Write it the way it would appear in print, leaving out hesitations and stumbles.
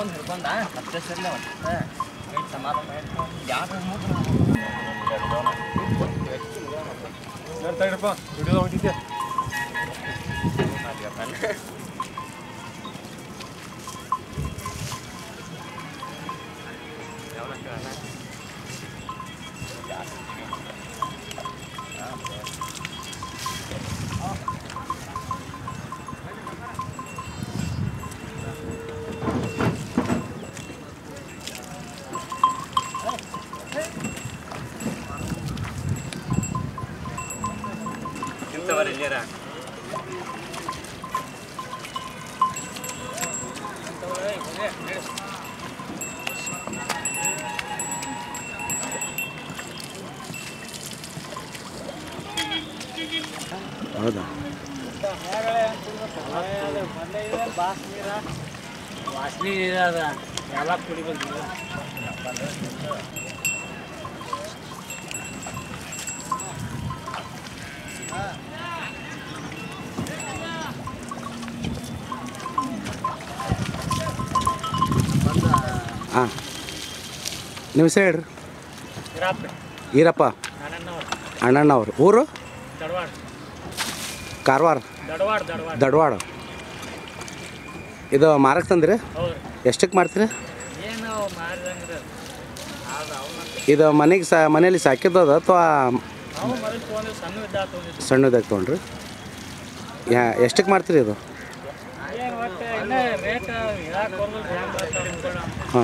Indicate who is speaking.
Speaker 1: ಒಂದು ಹಿಡ್ಕೊಂಡ ಅಷ್ಟೇ ಸರಿ ಸಮಾಧಾನ ಯಾರು
Speaker 2: ತಡಿರಪ್ಪ ವಿಡಿಯೋ ಹೊಂಟಿದ್ದೆ
Speaker 3: ಹೌದಾ
Speaker 1: ವಾಸನೆ ನೀರದ ಯಾವಾಗ ಕುಡಿಬೇಕು
Speaker 3: ಹಾಂ ನಿಮ್ಮ ಹೆಸರು ಹೇಳ್ರಿ ಈರಪ್ಪ ಅಣ್ಣನವ್ರು ಊರು ಕಾರವಾರ ದಡವಾಡ ಇದು ಮಾರಕ್ಕೆ ತಂದ್ರಿ ಎಷ್ಟಕ್ಕೆ ಮಾಡ್ತೀರಿ ಇದು ಮನೇಲಿ ಸಾಕಿದ್ದದ ಅಥವಾ ಸಣ್ಣದಾಗಿ ತೊಗೊಂಡ್ರಿ ಎಷ್ಟಕ್ಕೆ ಮಾಡ್ತೀರಿ ಇದು ಹಾಂ